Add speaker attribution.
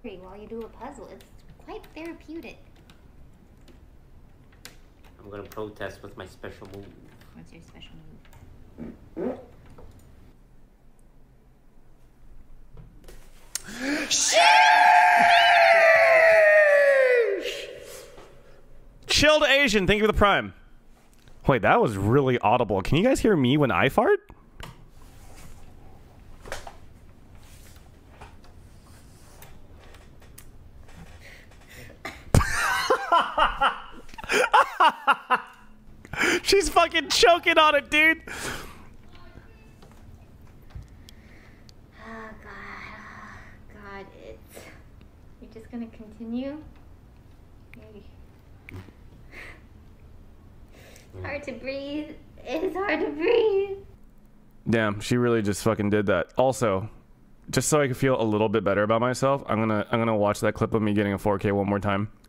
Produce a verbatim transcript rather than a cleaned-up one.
Speaker 1: while you do a puzzle. It's quite therapeutic.
Speaker 2: I'm gonna protest with my special move.
Speaker 1: What's your special move?
Speaker 3: Chilled Asian, thank you for the prime. Wait, that was really audible. Can you guys hear me when I fart? She's fucking choking on it, dude.
Speaker 1: Oh god, oh god, it's... You're just gonna continue? It's hard to breathe. It's hard to breathe.
Speaker 3: Damn, she really just fucking did that. Also, just so I can feel a little bit better about myself, I'm gonna I'm gonna watch that clip of me getting a four K one more time.